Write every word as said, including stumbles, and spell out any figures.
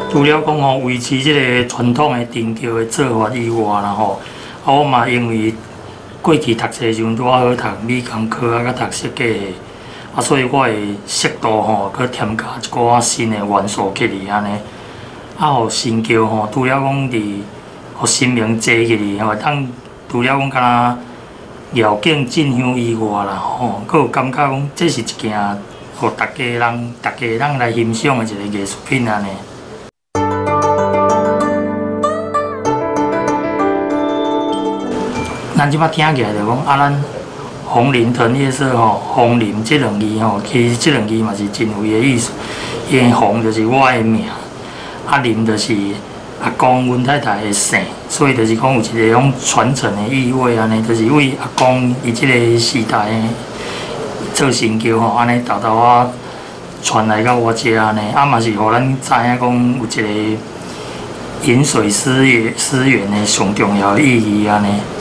除了讲吼维持即个传统的藤桥的做法以外啦吼，啊我嘛因为过去读册时阵拄好读美工科啊，甲读设计的，啊所以我会适度吼，去添加一寡新的元素起嚟安尼，啊，互新桥吼，除了讲伫互新名坐起嚟吼，当除了讲敢若绕境进香以外啦吼，佫有感觉讲这是一件互大家人、大家人来欣赏的一个艺术品安尼。 咱即摆听起来就讲啊，咱红林藤叶色吼，红林这两字吼，其实这两字嘛是真有伊的意思。因为红就是我的名，啊林就是阿公阮太太的姓，所以就是讲有一个种传承的意味安尼，就是为阿公伊即个时代做新桥吼，安尼豆豆啊传来到我遮安尼，啊嘛是互咱知影讲有一个饮水思源思源的上重要的意义安尼。